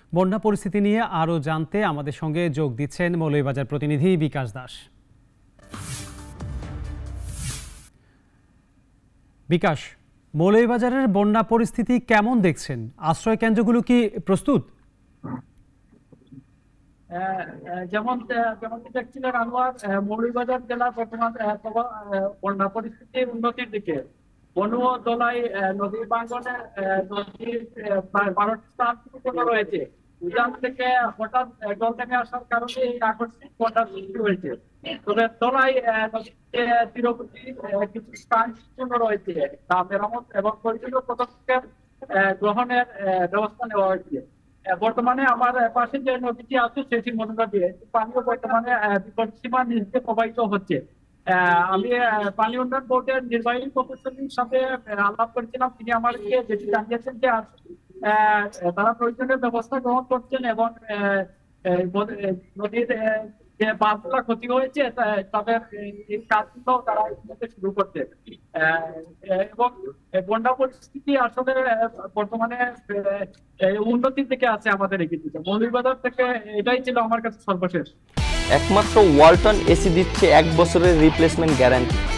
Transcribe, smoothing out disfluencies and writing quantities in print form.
বন্যা পরিস্থিতি নিয়ে আরও জানতে আমাদের সঙ্গে যোগ দিচ্ছেন মৌলভীবাজার প্রতিনিধি বিকাশ দাস। বিকাশ, মৌলভীবাজারের বন্যা পরিস্থিতি কেমন দেখছেন? আশ্রয় কেন্দ্রগুলো কি প্রস্তুত? যেমন দেখছিলেন আনোয়ার, মৌলভীবাজার জেলার বর্তমান বন্যা পরিস্থিতি উন্নতির দিকে। বনু ও দোলাই নদী বাঙ্গনে নদীর প্রায় 12টি স্থান সম্পূর্ণ রয়েছে। উজান থেকে হঠাৎ জল নেমে আসার কারণে এই আকস্মিক বন্যার সৃষ্টি হয়েছে। তবে দোলাই নদীতে তীরবর্তী কিছু স্থান সম্পূর্ণ রয়েছে, তা মেরামত এবং প্রয়োজনীয় পদক্ষেপ গ্রহণের ব্যবস্থা নেওয়া হয়েছে। বর্তমানে আমার পাশে যে নদীটি আছে সেটি মনোনগর দিয়ে পানিও বর্তমানে বিপদ সীমার নিচে প্রবাহিত হচ্ছে। আমি পানি উন্নয়ন বোর্ডের নির্বাহী প্রকৌশলীর সাথে আলাপ করেছিলাম। তিনি আমাকে যেটি জানিয়েছেন যে তারা প্রয়োজনীয় ব্যবস্থা গ্রহণ করছেন এবং নদীর যে বাঁধগুলো ক্ষতি হয়েছে তাদের এই কাজগুলো তারা শুরু করছে। এবং বন্যা পরিস্থিতি আসলে বর্তমানে উন্নতির দিকে আছে আমাদের এই কিন্তু মৌলভীবাজার থেকে। এটাই ছিল আমার কাছে সর্বশেষ। একমাত্র ওয়ালটন এসি দিচ্ছে 1 বছরের রিপ্লেসমেন্ট গ্যারান্টি।